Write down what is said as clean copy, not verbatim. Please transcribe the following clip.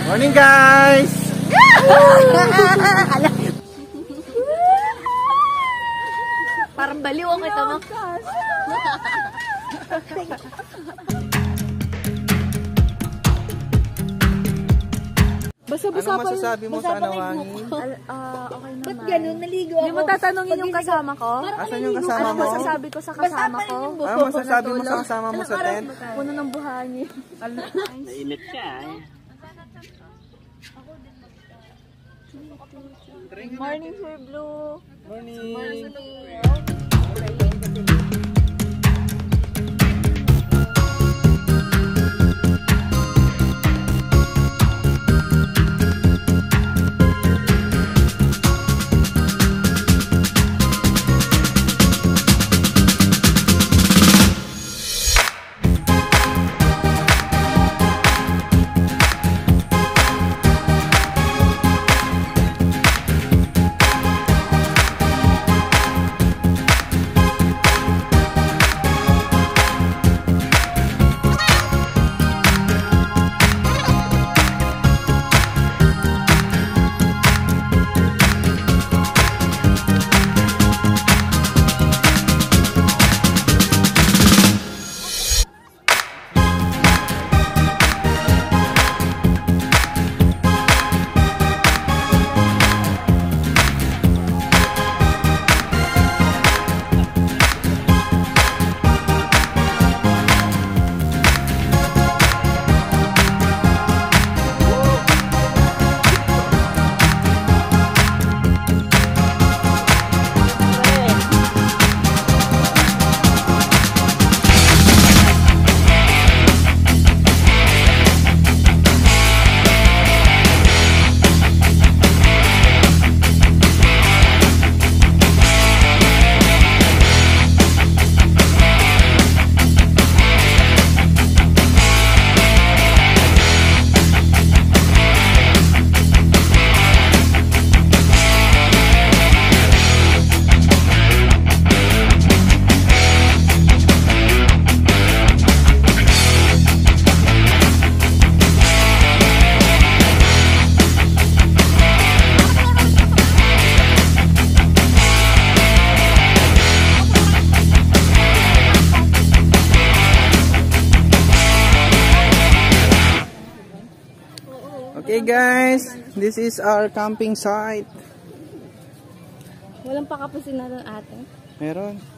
Morning guys! Parang baliw ako ito mo. Ano masasabi mo sa Anawangin? Okay naman. Ba't ganun? Naligo ako. Hindi mo tatanungin yung kasama ko? Asan yung kasama Ano mo? masasabi ko sa kasama ko? Ano masasabi mo sa kasama mo sa tent? Puno ng buhangin. Nainit ka Morning, Sir Blue. Morning! Okay guys, this is our camping site. Walang pakapusin na ng ate. Meron.